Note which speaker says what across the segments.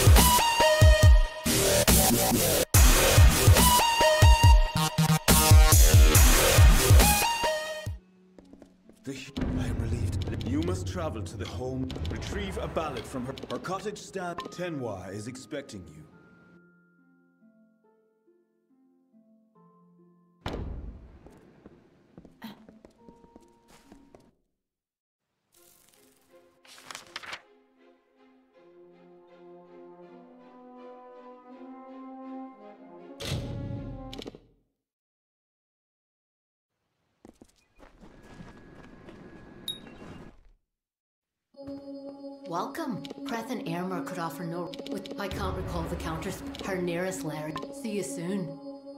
Speaker 1: I am relieved. You must travel to the home, retrieve a ballad from her cottage stand. Tenwa is expecting you.
Speaker 2: Welcome. Creth and Airmer could offer no... I can't recall the counters. Her nearest lair. See you soon.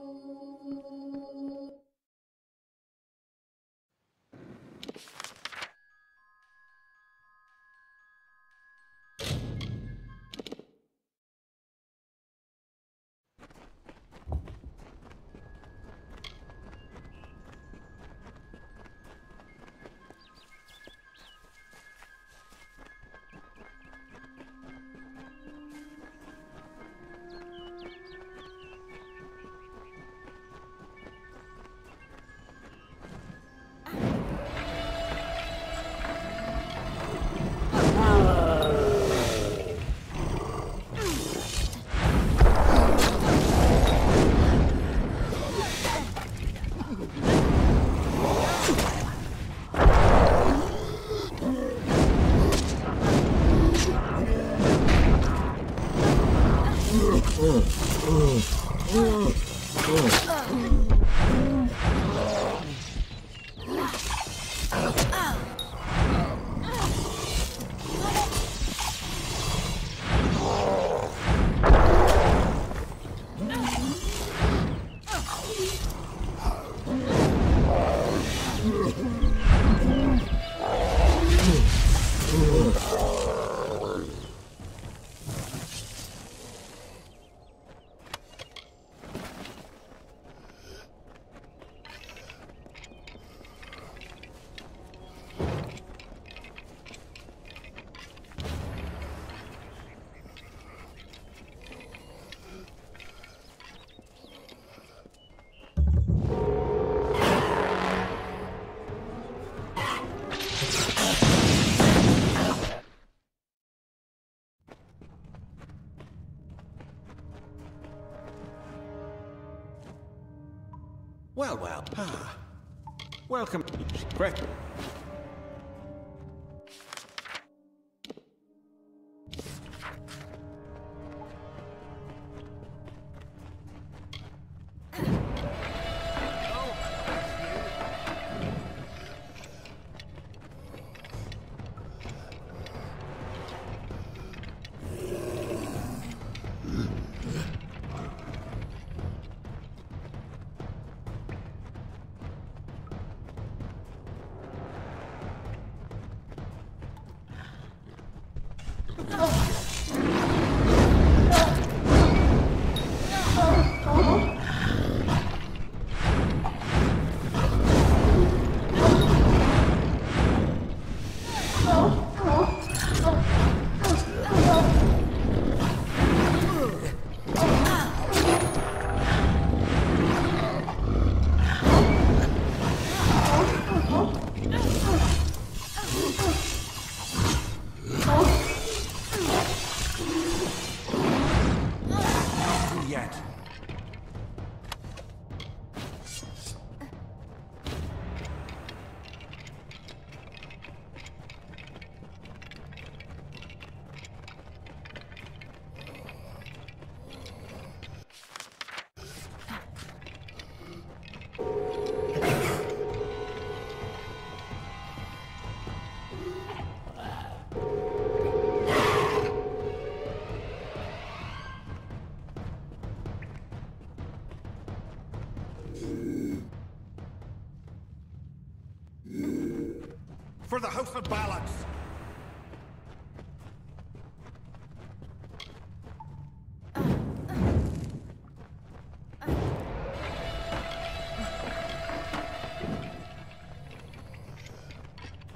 Speaker 1: Well. Welcome. Correct.
Speaker 3: For the House of Ballads!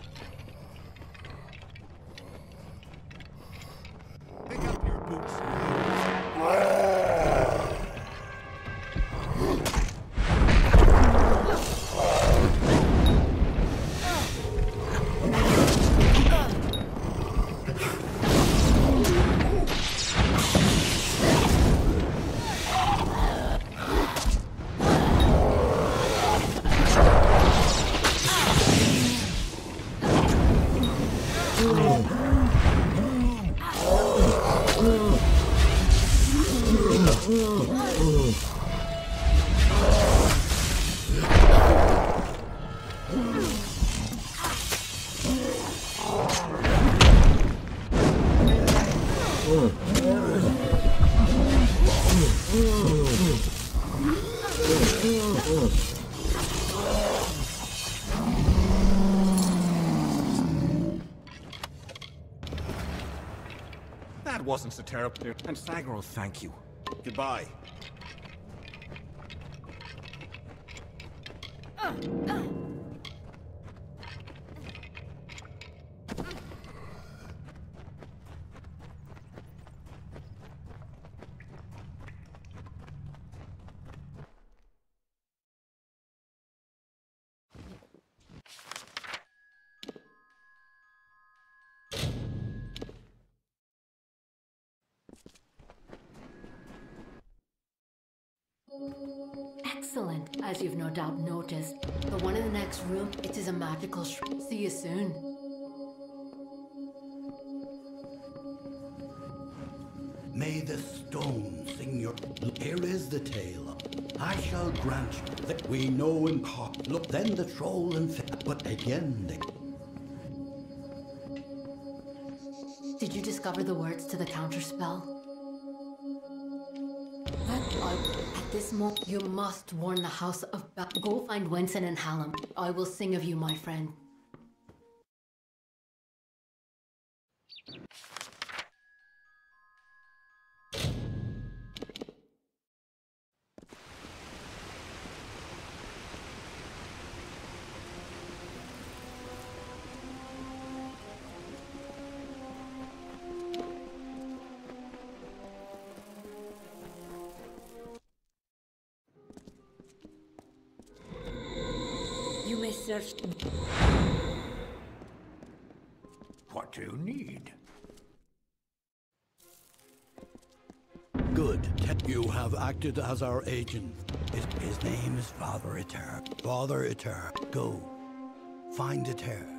Speaker 3: Pick up your boots.
Speaker 1: That wasn't so terrible. And Sagro, thank you. Goodbye.
Speaker 2: Excellent. As you've no doubt noticed, the one in the next room, it is a magical See you soon.
Speaker 3: May the stone sing your... Here is the tale. I shall grant you that we know in part. Look, then the troll and but again they...
Speaker 2: Did you discover the words to the counterspell? At this moment, you must warn the House of Go find Wenson and Hallam. I will sing of you, my friend.
Speaker 4: You may search...
Speaker 5: What do you need?
Speaker 3: Good. You have acted as our agent. His name is Father Eter. Father Eter. Go. Find Eter.